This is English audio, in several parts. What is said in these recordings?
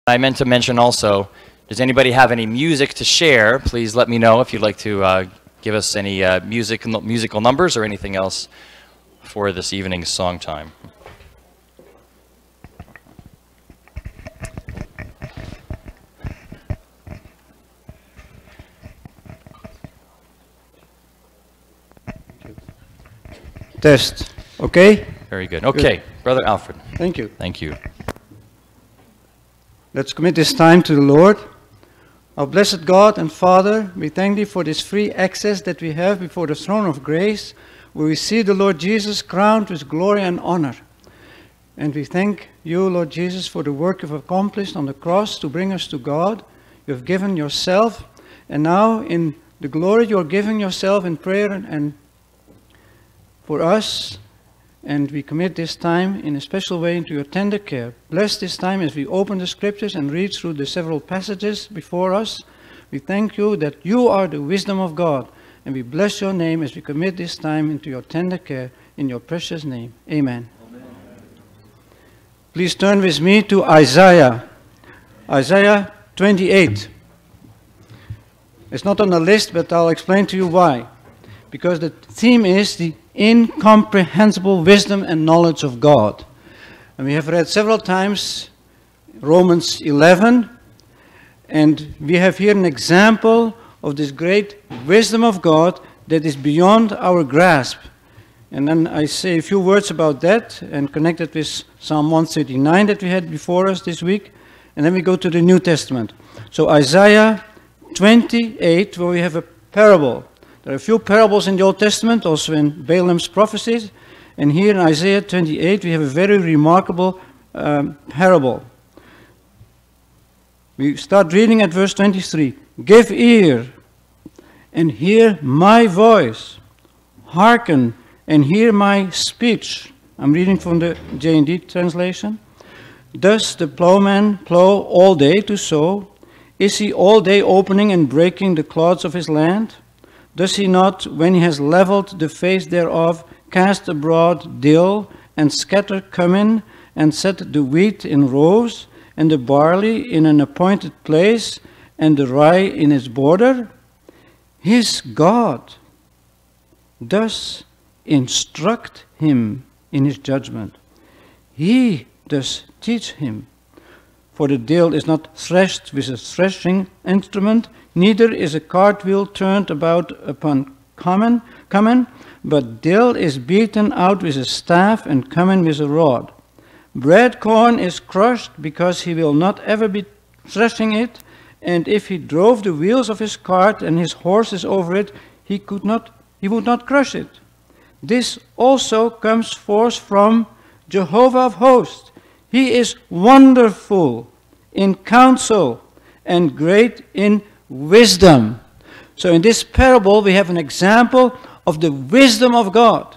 I meant to mention also, does anybody have any music to share? Please let me know if you'd like to give us any musical numbers or anything else for this evening's song time. Test. Okay? Very good. Okay, good. Brother Alfred. Thank you. Thank you. Let's commit this time to the Lord. Our blessed God and Father, we thank Thee for this free access that we have before the throne of grace, where we see the Lord Jesus crowned with glory and honor. And we thank You, Lord Jesus, for the work You've accomplished on the cross to bring us to God. You have given Yourself, and now in the glory You are giving Yourself in prayer and for us. And we commit this time in a special way into Your tender care. Bless this time as we open the scriptures and read through the several passages before us. We thank You that You are the wisdom of God. And we bless Your name as we commit this time into Your tender care. In Your precious name. Amen. Amen. Please turn with me to Isaiah. Isaiah 28. It's not on the list, but I'll explain to you why. Because the theme is the incomprehensible wisdom and knowledge of God. And we have read several times Romans 11, and we have here an example of this great wisdom of God that is beyond our grasp. And then I say a few words about that and connect it with Psalm 139 that we had before us this week, and then we go to the New Testament. So Isaiah 28, where we have a parable. There are a few parables in the Old Testament, also in Balaam's prophecies. And here in Isaiah 28, we have a very remarkable parable. We start reading at verse 23. Give ear and hear my voice. Hearken and hear my speech. I'm reading from the J&D translation. Does the plowman plow all day to sow? Is he all day opening and breaking the clods of his land? Does he not, when he has leveled the face thereof, cast abroad dill, and scatter cumin, and set the wheat in rows, and the barley in an appointed place, and the rye in its border? His God does instruct him in his judgment. He does teach him. For the dill is not threshed with a threshing instrument, neither is a cartwheel turned about upon cumin, but dill is beaten out with a staff and cumin with a rod. Bread corn is crushed because he will not ever be threshing it, and if he drove the wheels of his cart and his horses over it, he would not crush it. This also comes forth from Jehovah of hosts. He is wonderful in counsel and great in wisdom. So in this parable we have an example of the wisdom of God.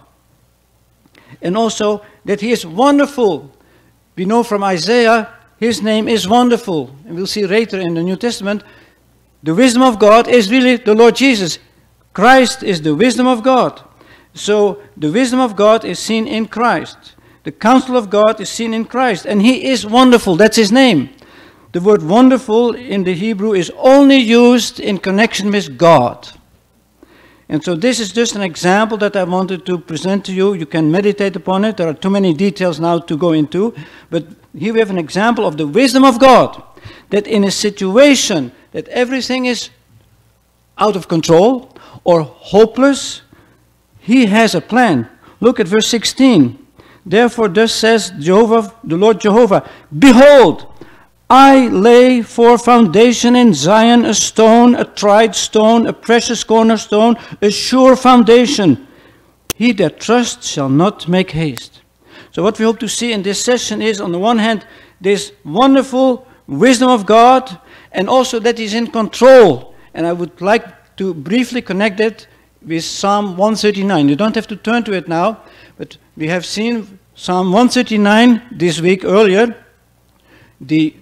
And also that He is wonderful. We know from Isaiah, His name is wonderful. And we'll see later in the New Testament, the wisdom of God is really the Lord Jesus. Christ is the wisdom of God. So the wisdom of God is seen in Christ. The counsel of God is seen in Christ, and He is wonderful. That's His name. The word wonderful in the Hebrew is only used in connection with God. And so this is just an example that I wanted to present to you. You can meditate upon it. There are too many details now to go into. But here we have an example of the wisdom of God. That in a situation that everything is out of control or hopeless, He has a plan. Look at verse 16. Therefore thus says Jehovah, the Lord Jehovah, Behold, I lay for foundation in Zion a stone, a tried stone, a precious cornerstone, a sure foundation. He that trusts shall not make haste. So what we hope to see in this session is, on the one hand, this wonderful wisdom of God, and also that He's in control. And I would like to briefly connect it with Psalm 139. You don't have to turn to it now, but we have seen Psalm 139 this week earlier, the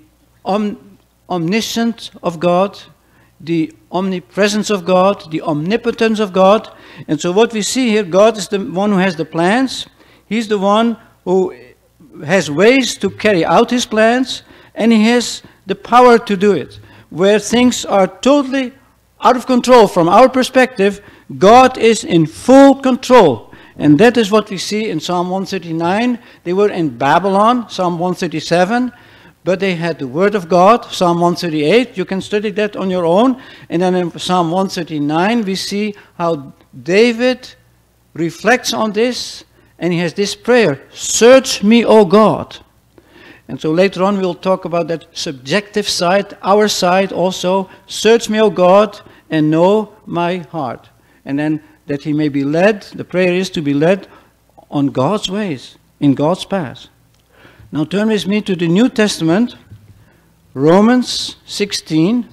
omniscience of God, the omnipresence of God, the omnipotence of God. And so what we see here, God is the one who has the plans. He's the one who has ways to carry out His plans. and he has the power to do it. Where things are totally out of control from our perspective, God is in full control. And that is what we see in Psalm 139. They were in Babylon, Psalm 137, but they had the Word of God, Psalm 138. You can study that on your own. And then in Psalm 139, we see how David reflects on this, and he has this prayer, "Search me, O God." And so later on we'll talk about that subjective side, our side also. "Search me, O God, and know my heart." And then that he may be led, the prayer is to be led on God's ways, in God's path. Now turn with me to the New Testament, Romans 16.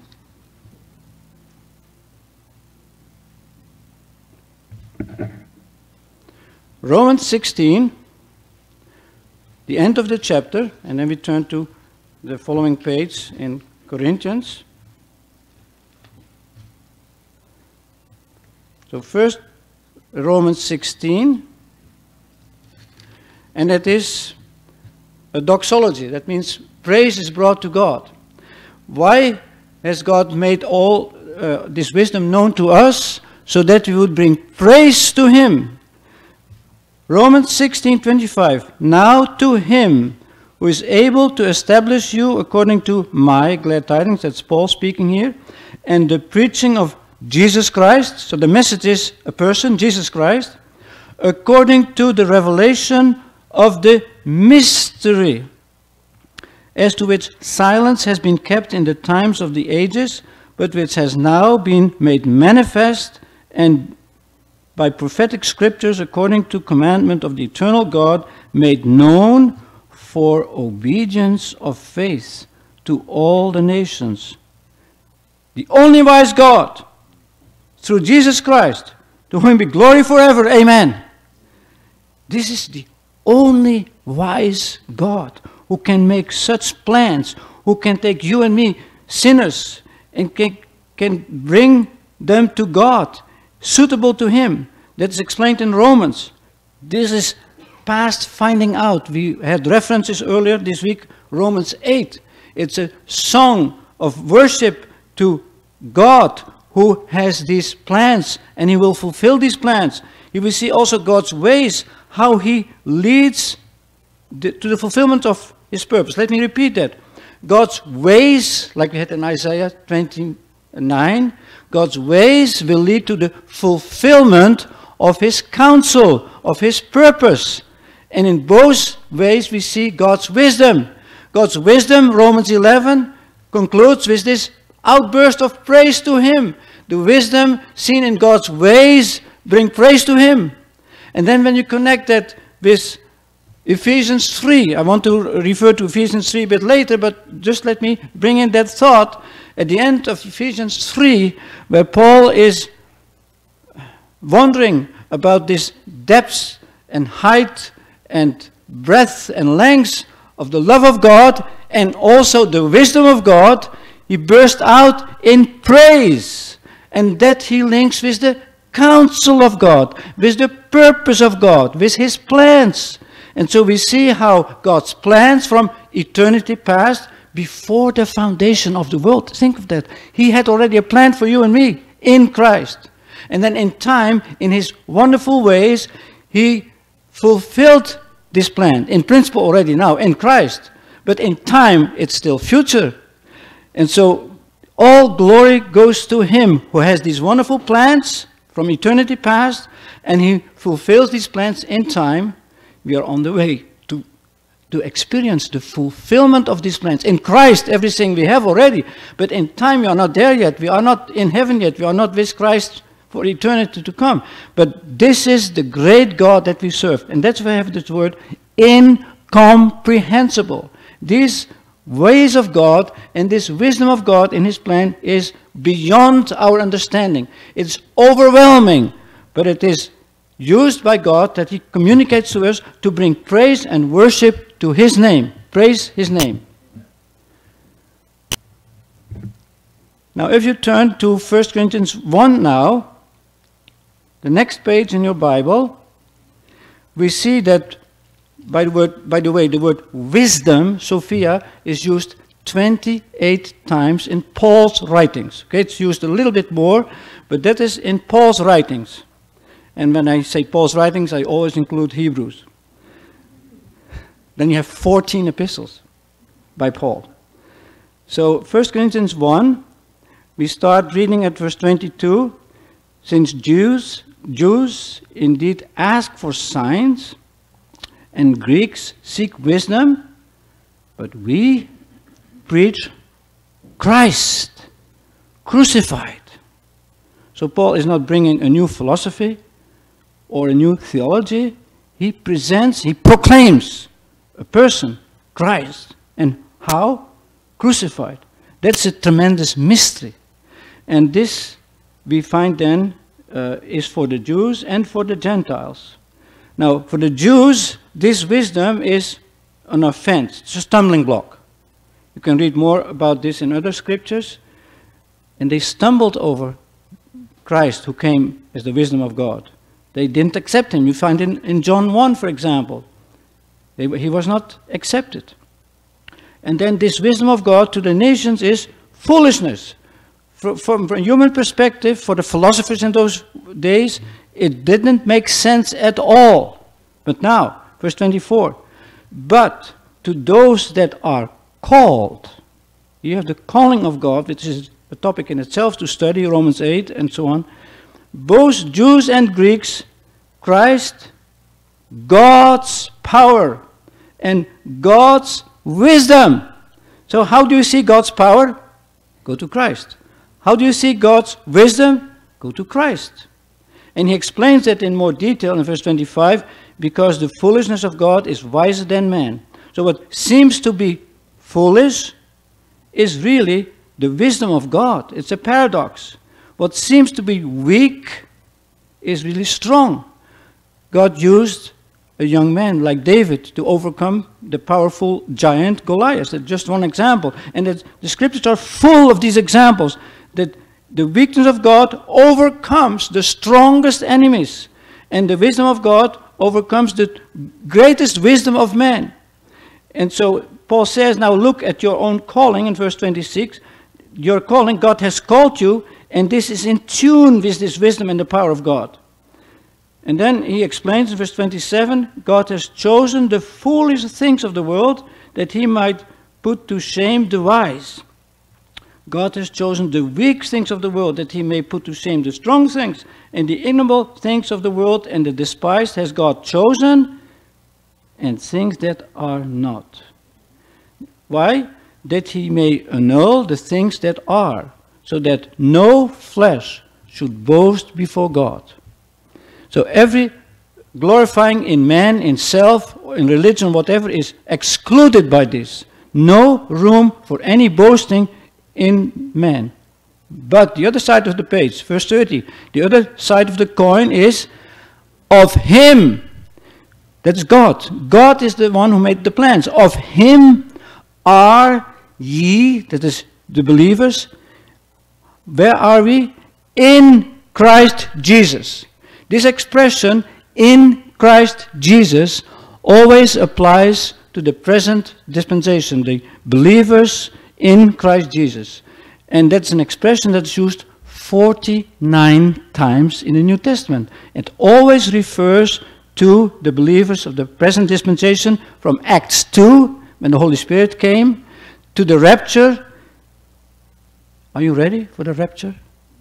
Romans 16, the end of the chapter, and then we turn to the following page in Corinthians. So first, Romans 16, and that is a doxology. That means praise is brought to God. Why has God made all this wisdom known to us? So that we would bring praise to Him. Romans 16:25. Now to Him who is able to establish you according to my glad tidings, that's Paul speaking here, and the preaching of Jesus Christ, so the message is a person, Jesus Christ, according to the revelation of the mystery, as to which silence has been kept in the times of the ages, but which has now been made manifest and by prophetic scriptures according to commandment of the eternal God, made known for obedience of faith to all the nations. The only wise God, through Jesus Christ, to whom be glory forever, amen. This is the only wise God who can make such plans, who can take you and me, sinners, and can bring them to God, suitable to Him. That's explained in Romans. This is past finding out. We had references earlier this week, Romans 8. It's a song of worship to God who has these plans, and He will fulfill these plans. You will see also God's ways, how He leads to the fulfillment of His purpose. Let me repeat that. God's ways, like we had in Isaiah 29, God's ways will lead to the fulfillment of His counsel, of His purpose. And in both ways we see God's wisdom. God's wisdom, Romans 11, concludes with this outburst of praise to Him. The wisdom seen in God's ways bring praise to Him. And then when you connect that with Ephesians 3, I want to refer to Ephesians 3 a bit later, but just let me bring in that thought at the end of Ephesians 3, where Paul is wondering about this depth and height and breadth and length of the love of God and also the wisdom of God. He burst out in praise, and that he links with the counsel of God, with the purpose of God, with His plans. And so we see how God's plans from eternity past, before the foundation of the world, think of that, He had already a plan for you and me in Christ. And then in time, in His wonderful ways, He fulfilled this plan, in principle already now, in Christ. But in time, it's still future. And so all glory goes to Him who has these wonderful plans from eternity past, and He fulfills these plans in time. We are on the way to experience the fulfillment of these plans. In Christ, everything we have already, but in time we are not there yet. We are not in heaven yet. We are not with Christ for eternity to come. But this is the great God that we serve. And that's why I have this word, incomprehensible. These ways of God and this wisdom of God in His plan is beyond our understanding. It's overwhelming, but it is used by God that He communicates to us to bring praise and worship to His name. Praise His name. Now if you turn to 1 Corinthians 1 now, the next page in your Bible, we see that by the way, the word wisdom, Sophia, is used 28 times in Paul's writings. Okay, it's used a little bit more, but that is in Paul's writings. And when I say Paul's writings, I always include Hebrews. Then you have 14 epistles by Paul. So 1 Corinthians 1, we start reading at verse 22. Since Jews indeed ask for signs, and Greeks seek wisdom, but we preach Christ crucified. So Paul is not bringing a new philosophy or a new theology. He proclaims a person, Christ. And how? Crucified. That's a tremendous mystery. And this we find then is for the Jews and for the Gentiles. Now, for the Jews, this wisdom is an offense. It's a stumbling block. You can read more about this in other scriptures. And they stumbled over Christ, who came as the wisdom of God. They didn't accept him. You find in John 1, for example. He was not accepted. And then this wisdom of God to the nations is foolishness. From a human perspective, for the philosophers in those days, it didn't make sense at all. But now, verse 24, but to those that are called, you have the calling of God, which is a topic in itself to study, Romans 8 and so on. Both Jews and Greeks, Christ, God's power and God's wisdom. So how do you see God's power? Go to Christ. How do you see God's wisdom? Go to Christ. And he explains that in more detail in verse 25, because the foolishness of God is wiser than man. So what seems to be foolish is really the wisdom of God. It's a paradox. What seems to be weak is really strong. God used a young man like David to overcome the powerful giant Goliath. That's just one example. And the scriptures are full of these examples, that the weakness of God overcomes the strongest enemies. And the wisdom of God overcomes the greatest wisdom of man. And so Paul says, now look at your own calling in verse 26. Your calling, God has called you, and this is in tune with this wisdom and the power of God. And then he explains in verse 27, God has chosen the foolish things of the world that he might put to shame the wise. God has chosen the weak things of the world that he may put to shame the strong things, and the ignoble things of the world and the despised has God chosen, and things that are not. Why? That he may annul the things that are, so that no flesh should boast before God. So every glorifying in man, in self, in religion, whatever, is excluded by this. No room for any boasting in man. But the other side of the page, verse 30, the other side of the coin is of him. That's God. God is the one who made the plans. Of him are ye, that is the believers. Where are we? In Christ Jesus. This expression, in Christ Jesus, always applies to the present dispensation, the believers in Christ Jesus. And that's an expression that's used 49 times in the New Testament. It always refers to the believers of the present dispensation, from Acts 2, when the Holy Spirit came, to the rapture. Are you ready for the rapture?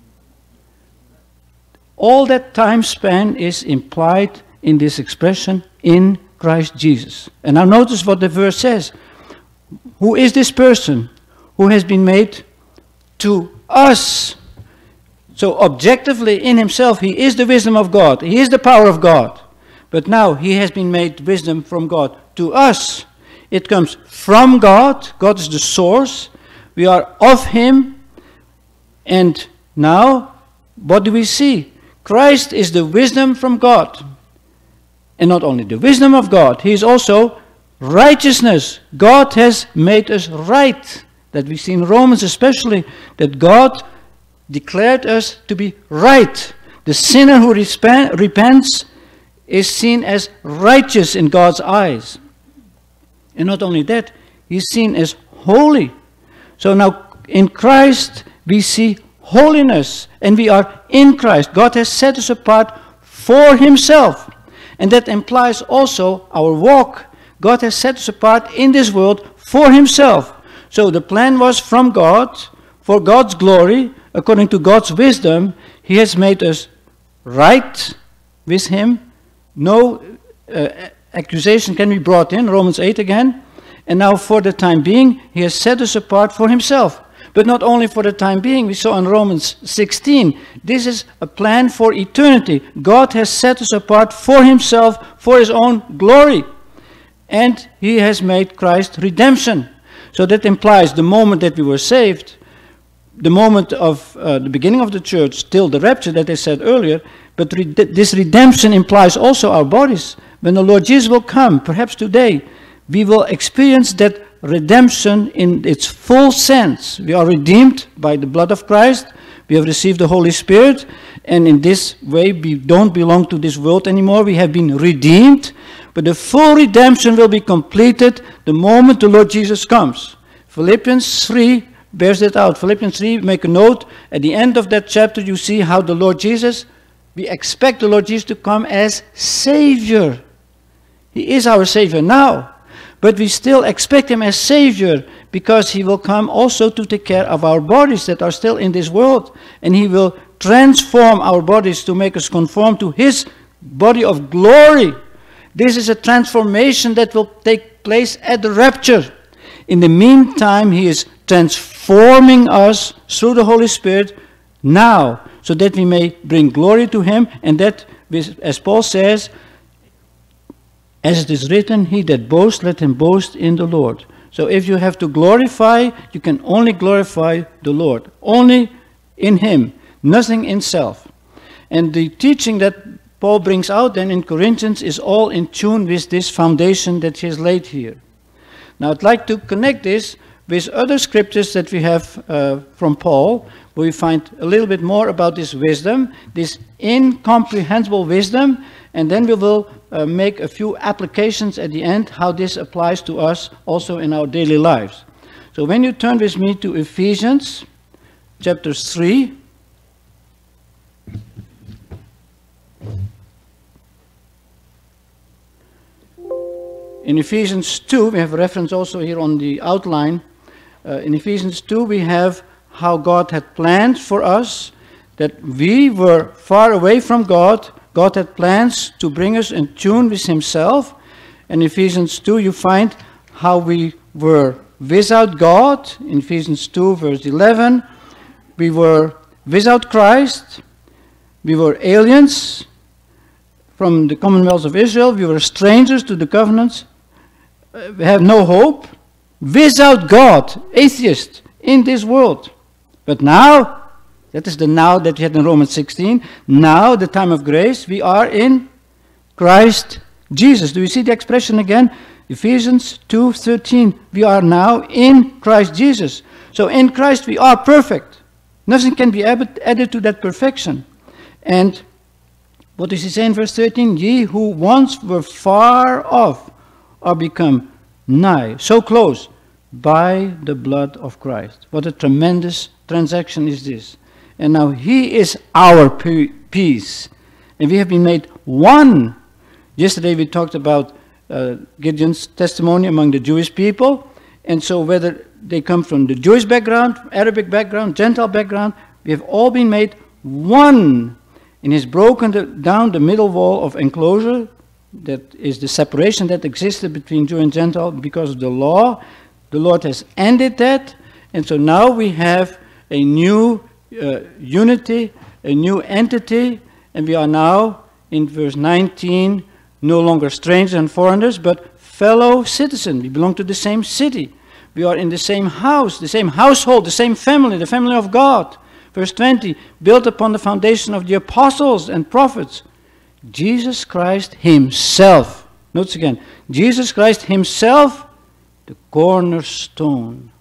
All that time span is implied in this expression, in Christ Jesus. And now notice what the verse says. Who is this person who has been made to us? So objectively in himself, he is the wisdom of God. He is the power of God. But now he has been made wisdom from God to us. It comes from God. God is the source. We are of him. And now, what do we see? Christ is the wisdom from God. And not only the wisdom of God, he is also righteousness. God has made us right. That we see in Romans especially, that God declared us to be right. The sinner who repents is seen as righteous in God's eyes. And not only that, he's seen as holy. So now in Christ we see holiness, and we are in Christ. God has set us apart for himself. And that implies also our walk. God has set us apart in this world for himself. So the plan was from God, for God's glory, according to God's wisdom. He has made us right with him. No accusation can be brought in, Romans 8 again. And now for the time being, he has set us apart for himself. But not only for the time being, we saw in Romans 16, this is a plan for eternity. God has set us apart for himself, for his own glory. And he has made Christ redemption. So that implies the moment that we were saved, the moment of the beginning of the church, till the rapture that I said earlier, but this redemption implies also our bodies. When the Lord Jesus will come, perhaps today, we will experience that redemption in its full sense. We are redeemed by the blood of Christ. We have received the Holy Spirit. And in this way, we don't belong to this world anymore. We have been redeemed. But the full redemption will be completed the moment the Lord Jesus comes. Philippians 3 bears that out. Philippians 3, make a note. At the end of that chapter, you see how the Lord Jesus, we expect the Lord Jesus to come as Savior. He is our Savior now. But we still expect him as Savior, because he will come also to take care of our bodies that are still in this world. And he will transform our bodies to make us conform to his body of glory. This is a transformation that will take place at the rapture. In the meantime, he is transforming us through the Holy Spirit now, so that we may bring glory to him, and that, as Paul says, as it is written, he that boasts, let him boast in the Lord. So if you have to glorify, you can only glorify the Lord. Only in him, nothing in self. And the teaching that Paul brings out then in Corinthians is all in tune with this foundation that he has laid here. Now I'd like to connect this with other scriptures that we have from Paul, where we find a little bit more about this wisdom, this incomprehensible wisdom, and then we will make a few applications at the end, how this applies to us also in our daily lives. So when you turn with me to Ephesians chapter 3, in Ephesians 2, we have a reference also here on the outline. In Ephesians 2, we have how God had planned for us, that we were far away from God. God had plans to bring us in tune with himself. In Ephesians 2, you find how we were without God. In Ephesians 2, verse 11, we were without Christ. We were aliens from the commonwealth of Israel. We were strangers to the covenants. We have no hope. Without God, atheist in this world. But now, that is the now that we had in Romans 16. Now, the time of grace, we are in Christ Jesus. Do you see the expression again? Ephesians 2:13. We are now in Christ Jesus. So in Christ we are perfect. Nothing can be added to that perfection. And what does he say in verse 13? Ye who once were far off are become nigh, so close, by the blood of Christ. What a tremendous transaction is this. And now he is our peace. And we have been made one. Yesterday we talked about Gideon's testimony among the Jewish people. And so whether they come from the Jewish background, Arabic background, Gentile background, we have all been made one. And he's broken down the middle wall of enclosure. That is the separation that existed between Jew and Gentile because of the law. The Lord has ended that. And so now we have a new unity, a new entity. And we are now, in verse 19, no longer strangers and foreigners, but fellow citizens. We belong to the same city. We are in the same house, the same household, the same family, the family of God. Verse 20, built upon the foundation of the apostles and prophets. Jesus Christ himself. Notice again, Jesus Christ himself, the cornerstone.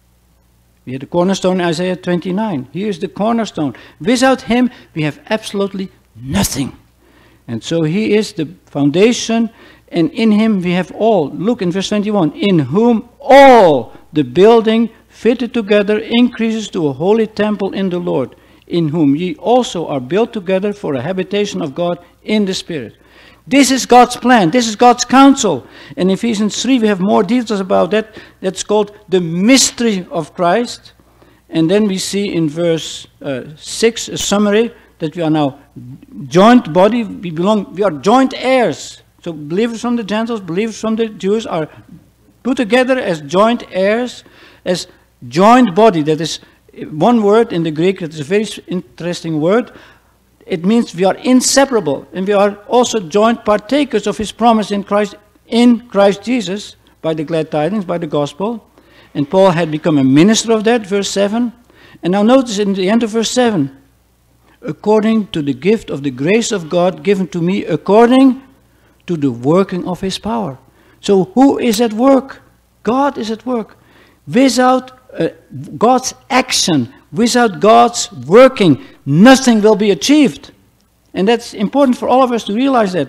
We had the cornerstone in Isaiah 29. Here is the cornerstone. Without him, we have absolutely nothing. And so he is the foundation, and in him we have all. Look in verse 21. In whom all the building fitted together, increases to a holy temple in the Lord, in whom ye also are built together for a habitation of God in the Spirit. This is God's plan. This is God's counsel. In Ephesians 3, we have more details about that. That's called the mystery of Christ. And then we see in verse 6 a summary that we are now joint body. We are joint heirs. So believers from the Gentiles, believers from the Jews are put together as joint heirs, as joint body. That is one word in the Greek. That is a very interesting word. It means we are inseparable, and we are also joint partakers of his promise in Christ Jesus, by the glad tidings, by the gospel. And Paul had become a minister of that, verse 7. And now notice in the end of verse 7, according to the gift of the grace of God given to me, according to the working of his power. So who is at work? God is at work. Without God's action, without God's working, nothing will be achieved. And that's important for all of us to realize that.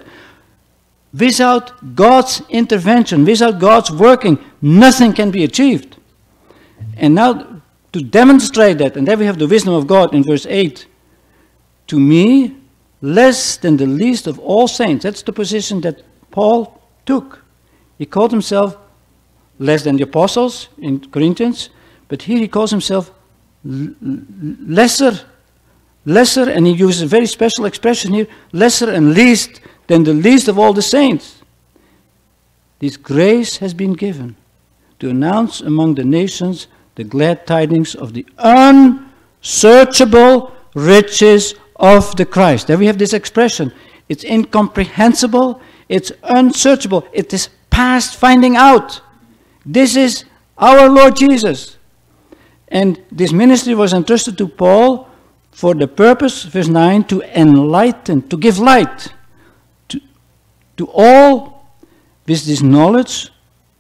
Without God's intervention, without God's working, nothing can be achieved. And now, to demonstrate that, and there we have the wisdom of God in verse 8. To me, less than the least of all saints. That's the position that Paul took. He called himself less than the apostles in Corinthians, but here he calls himself lesser, and he uses a very special expression here, lesser and least than the least of all the saints. This grace has been given to announce among the nations the glad tidings of the unsearchable riches of the Christ. There we have this expression. It's incomprehensible, it's unsearchable, it is past finding out. This is our Lord Jesus. And this ministry was entrusted to Paul for the purpose, verse 9, to enlighten, to give light to all with this knowledge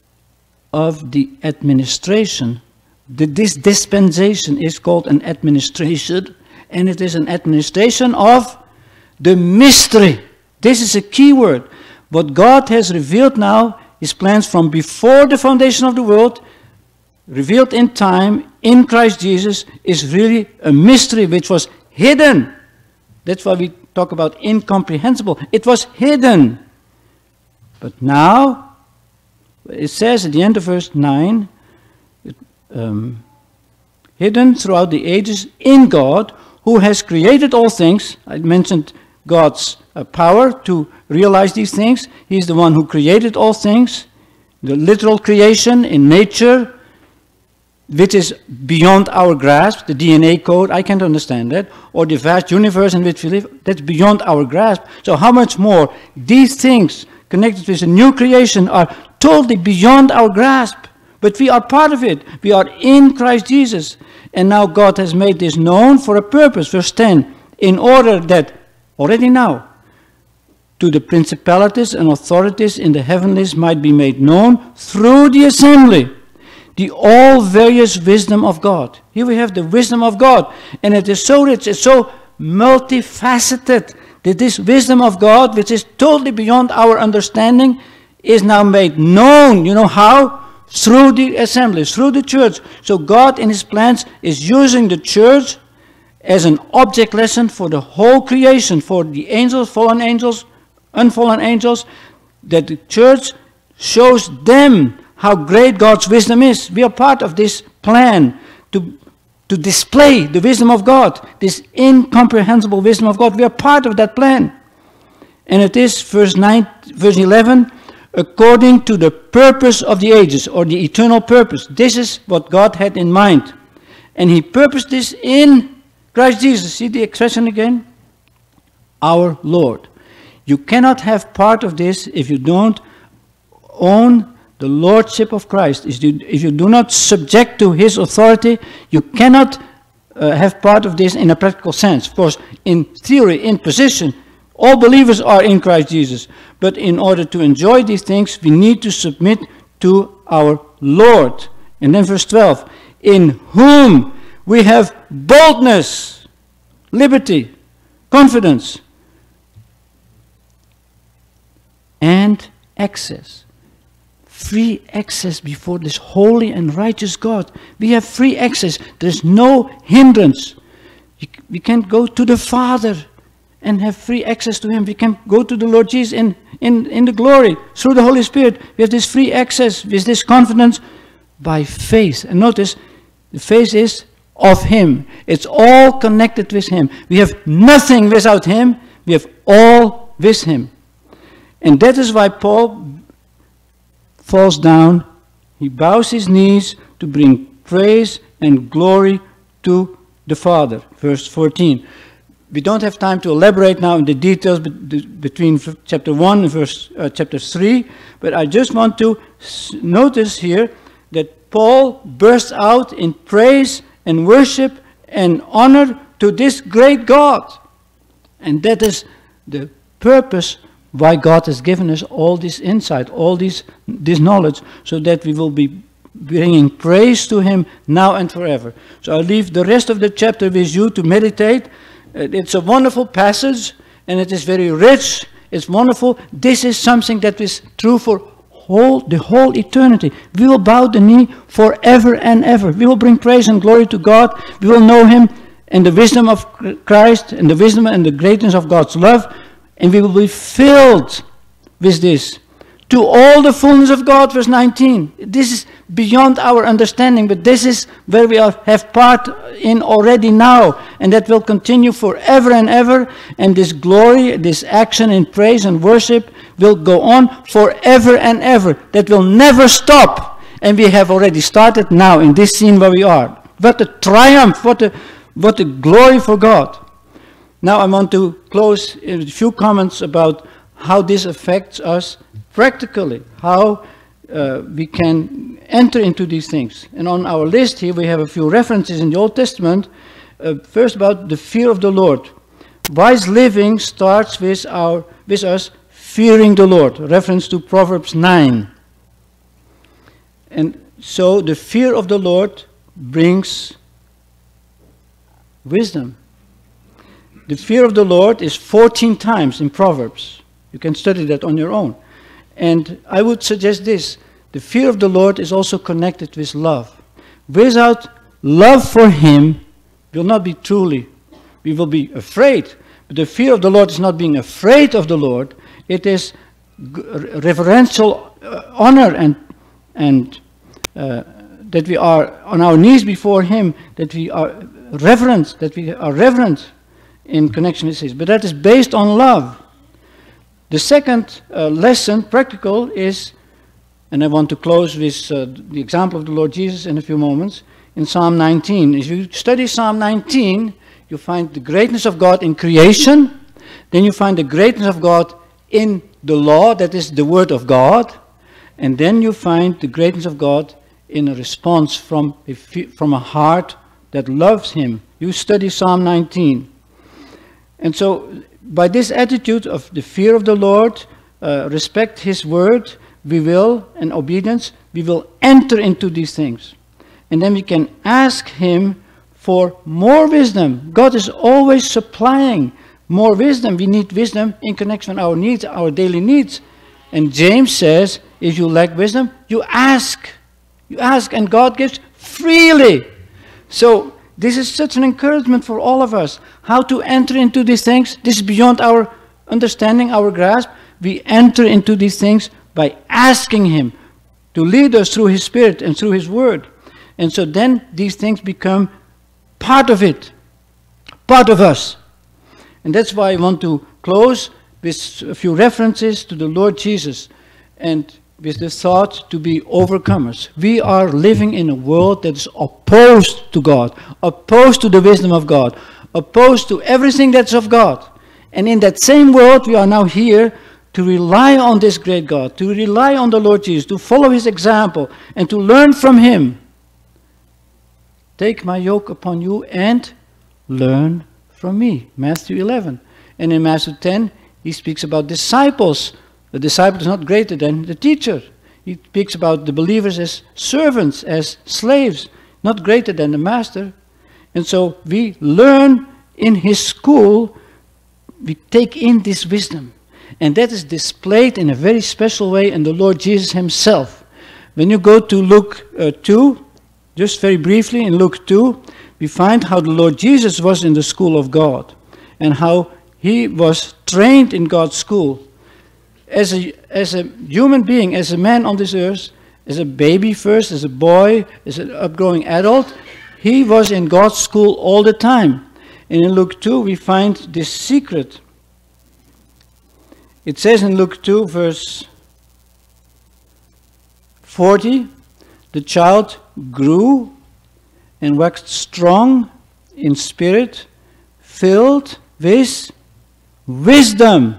of the administration. This dispensation is called an administration, and it is an administration of the mystery. This is a key word. What God has revealed now, his plans from before the foundation of the world, revealed in time in Christ Jesus, is really a mystery which was hidden. That's why we talk about incomprehensible. It was hidden. But now, it says at the end of verse 9, hidden throughout the ages in God, who has created all things. I mentioned God's power to realize these things. He's the one who created all things. The literal creation in nature, which is beyond our grasp, the DNA code, I can't understand that, or the vast universe in which we live, that's beyond our grasp. So how much more these things connected with the new creation are totally beyond our grasp. But we are part of it. We are in Christ Jesus. And now God has made this known for a purpose, verse 10, in order that, already now, to the principalities and authorities in the heavenlies might be made known through the assembly, the all various wisdom of God. Here we have the wisdom of God, and it is so rich, it's so multifaceted, that this wisdom of God, which is totally beyond our understanding, is now made known. You know how? Through the assembly, through the church. So God in his plans is using the church as an object lesson for the whole creation, for the angels, fallen angels, unfallen angels, that the church shows them how great God's wisdom is. We are part of this plan to display the wisdom of God, this incomprehensible wisdom of God. We are part of that plan. And it is, verse 11, according to the purpose of the ages, or the eternal purpose. This is what God had in mind. And he purposed this in Christ Jesus. See the expression again? Our Lord. You cannot have part of this if you don't own the lordship of Christ. If you do not subject to his authority, you cannot have part of this in a practical sense. Of course, in theory, in position, all believers are in Christ Jesus. But in order to enjoy these things, we need to submit to our Lord. And then verse 12, in whom we have boldness, liberty, confidence, and access. free access before this holy and righteous God. We have free access. There's no hindrance. We can't go to the Father and have free access to Him. We can go to the Lord Jesus in the glory through the Holy Spirit. We have this free access with this confidence by faith. And notice, the faith is of Him. It's all connected with Him. We have nothing without Him. We have all with Him. And that is why Paul falls down. He bows his knees to bring praise and glory to the Father. Verse 14. We don't have time to elaborate now in the details between chapter 1 and chapter 3, but I just want to notice here that Paul bursts out in praise and worship and honor to this great God. And that is the purpose why God has given us all this insight, all this knowledge, so that we will be bringing praise to Him now and forever. So I'll leave the rest of the chapter with you to meditate. It's a wonderful passage, and it is very rich. It's wonderful. This is something that is true for the whole eternity. We will bow the knee forever and ever. We will bring praise and glory to God. We will know Him and the wisdom of Christ and the wisdom and the greatness of God's love, and we will be filled with this. To all the fullness of God, verse 19. This is beyond our understanding, but this is where we have part in already now, and that will continue forever and ever, and this glory, this action in praise and worship will go on forever and ever. That will never stop, and we have already started now in this scene where we are. What a triumph, what a glory for God. Now I want to close with a few comments about how this affects us practically, how we can enter into these things. And on our list here we have a few references in the Old Testament. First, about the fear of the Lord. Wise living starts with us fearing the Lord. Reference to Proverbs 9. And so the fear of the Lord brings wisdom. The fear of the Lord is 14 times in Proverbs. You can study that on your own. And I would suggest this. The fear of the Lord is also connected with love. Without love for Him, we will not be truly. We will be afraid. But the fear of the Lord is not being afraid of the Lord. It is reverential honor and that we are on our knees before Him, that we are reverent, in connection with His. But that is based on love. The second lesson, practical, is, and I want to close with the example of the Lord Jesus in a few moments, in Psalm 19. If you study Psalm 19, you find the greatness of God in creation, then you find the greatness of God in the law, that is the Word of God, and then you find the greatness of God in a response from a heart that loves Him. You study Psalm 19. And so, by this attitude of the fear of the Lord, respect His word, and obedience, we will enter into these things. And then we can ask Him for more wisdom. God is always supplying more wisdom. We need wisdom in connection with our needs, our daily needs. And James says, if you lack wisdom, you ask. You ask, and God gives freely. So, this is such an encouragement for all of us. How to enter into these things. This is beyond our understanding, our grasp. We enter into these things by asking Him to lead us through His Spirit and through His Word. And so then these things become part of it, part of us. And that's why I want to close with a few references to the Lord Jesus and with the thought to be overcomers. We are living in a world that is opposed to God, opposed to the wisdom of God, opposed to everything that's of God. And in that same world, we are now here to rely on this great God, to rely on the Lord Jesus, to follow His example, and to learn from Him. Take my yoke upon you and learn from me. Matthew 11. And in Matthew 10, He speaks about disciples. The disciple is not greater than the teacher. He speaks about the believers as servants, as slaves, not greater than the master. And so we learn in His school, we take in this wisdom. And that is displayed in a very special way in the Lord Jesus Himself. When you go to Luke 2, just very briefly in Luke 2, we find how the Lord Jesus was in the school of God and how he was trained in God's school. As a human being, as a man on this earth, as a baby first, as a boy, as an upgrowing adult, he was in God's school all the time. And in Luke 2, we find this secret. It says in Luke 2, verse 40, the child grew and waxed strong in spirit, filled with wisdom,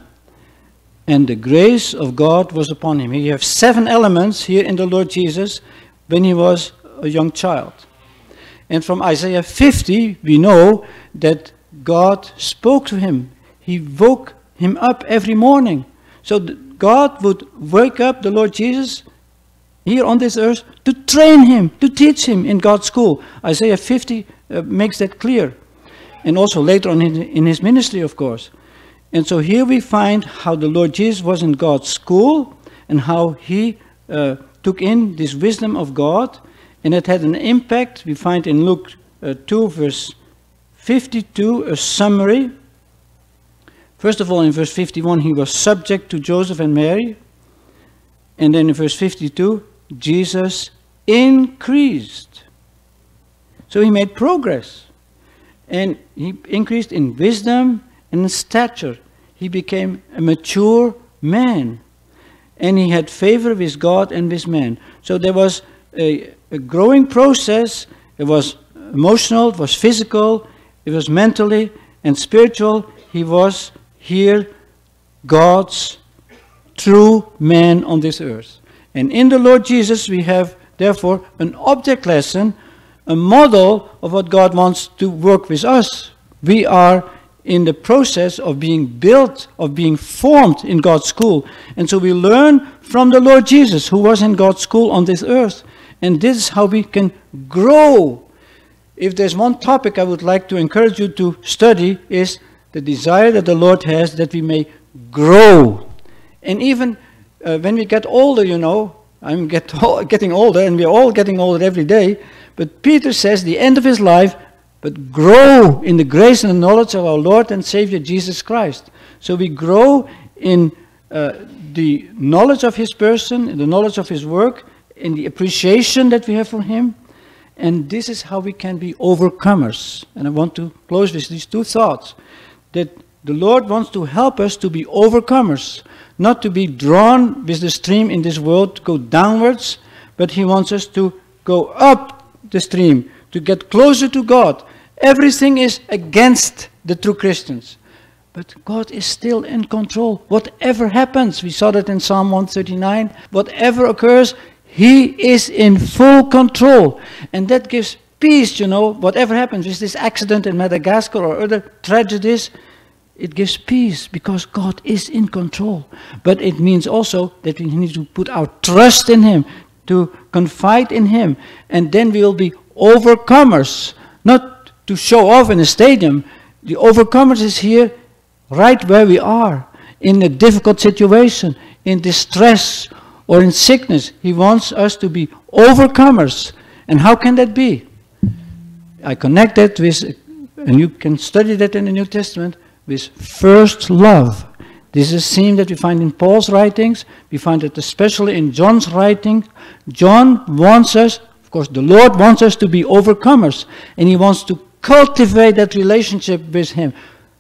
and the grace of God was upon him. You have 7 elements here in the Lord Jesus when he was a young child. And from Isaiah 50, we know that God spoke to him. He woke him up every morning. So God would wake up the Lord Jesus here on this earth to train him, to teach him in God's school. Isaiah 50 makes that clear. And also later on in his ministry, of course. And so here we find how the Lord Jesus was in God's school and how he took in this wisdom of God. And it had an impact. We find in Luke 2, verse 52, a summary. First of all, in verse 51, he was subject to Joseph and Mary. And then in verse 52, Jesus increased. So he made progress. And he increased in wisdom and in stature. He became a mature man. And he had favor with God and with men. So there was a growing process. It was emotional, it was physical, it was mentally and spiritual. He was here God's true man on this earth. And in the Lord Jesus we have therefore an object lesson, a model of what God wants to work with us. We are in the process of being built, of being formed in God's school. And so we learn from the Lord Jesus, who was in God's school on this earth. And this is how we can grow. If there's one topic I would like to encourage you to study, is the desire that the Lord has that we may grow. And even when we get older, you know, I'm getting older, and we're all getting older every day. But Peter says, the end of his life, but grow in the grace and the knowledge of our Lord and Savior Jesus Christ. So we grow in the knowledge of his person, in the knowledge of his work, in the appreciation that we have for him. And this is how we can be overcomers. And I want to close with these 2 thoughts. That the Lord wants to help us to be overcomers. Not to be drawn with the stream in this world, to go downwards. But he wants us to go up the stream, to get closer to God. Everything is against the true Christians. But God is still in control. Whatever happens, we saw that in Psalm 139, whatever occurs, he is in full control. And that gives peace, you know, whatever happens with this accident in Madagascar or other tragedies, it gives peace because God is in control. But it means also that we need to put our trust in him, to confide in him, and then we will be overcomers. Not to show off in a stadium. The overcomers is here right where we are, in a difficult situation, in distress or in sickness. He wants us to be overcomers. And how can that be? I connect that with, and you can study that in the New Testament, with first love. This is a theme that we find in Paul's writings. We find it especially in John's writing. John wants us, of course the Lord wants us to be overcomers. And he wants to cultivate that relationship with him.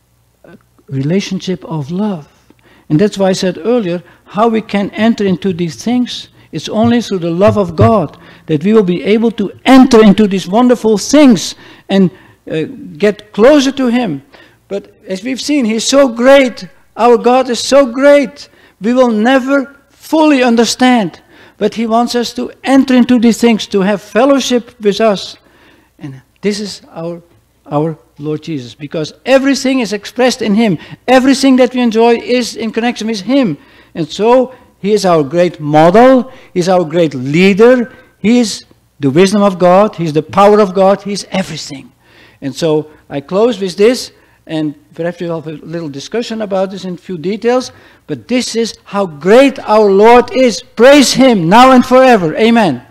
A relationship of love. And that's why I said earlier, how we can enter into these things. It's only through the love of God that we will be able to enter into these wonderful things and get closer to him. But as we've seen, he's so great. Our God is so great. We will never fully understand. But he wants us to enter into these things, to have fellowship with us. And this is our Lord Jesus. Because everything is expressed in him. Everything that we enjoy is in connection with him. And so he is our great model. He is our great leader. He is the wisdom of God. He is the power of God. He is everything. And so I close with this. and perhaps we'll have a little discussion about this in a few details, but this is how great our Lord is. Praise Him now and forever. Amen.